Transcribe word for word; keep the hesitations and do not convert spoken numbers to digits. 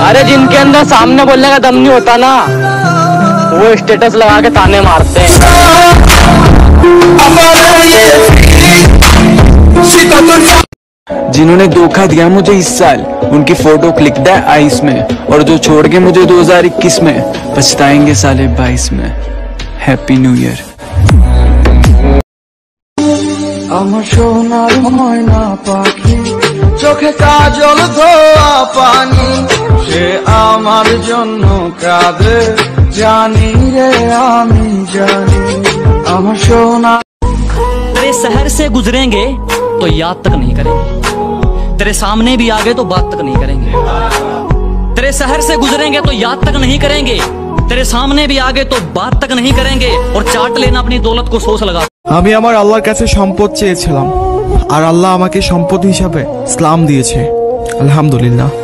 अरे जिनके अंदर सामने बोलने का दम नहीं होता ना, वो स्टेटस लगा के ताने मारते हैं। जिन्होंने धोखा दिया मुझे इस साल, उनकी फोटो क्लिक द आइस में, और जो छोड़ के मुझे दो हज़ार इक्कीस में, पछताएंगे साले बाईस में। Happy new year. আমার সোনার ময়না পাখি, চোখে কাজল ধোয়া পানি, সে আমার জন্য কাঁদে জানি রে আমি জানি। আমার সোনা तेरे शहर से गुजरेंगे तो याद तक नहीं करेंगे, तेरे सामने भी आ गए तो बात तक नहीं करेंगे। तेरे शहर से गुजरेंगे तो याद तक नहीं करेंगे, तेरे सामने भी आ गए तो बात तक नहीं करेंगे, और चाट लेना अपनी दौलत को सोच लगा। আমি আমার আল্লাহর কাছে সম্পদ চেয়েছিলাম, আর আল্লাহ আমাকে সম্পদ হিসাবে ইসলাম দিয়েছে। আলহামদুলিল্লাহ।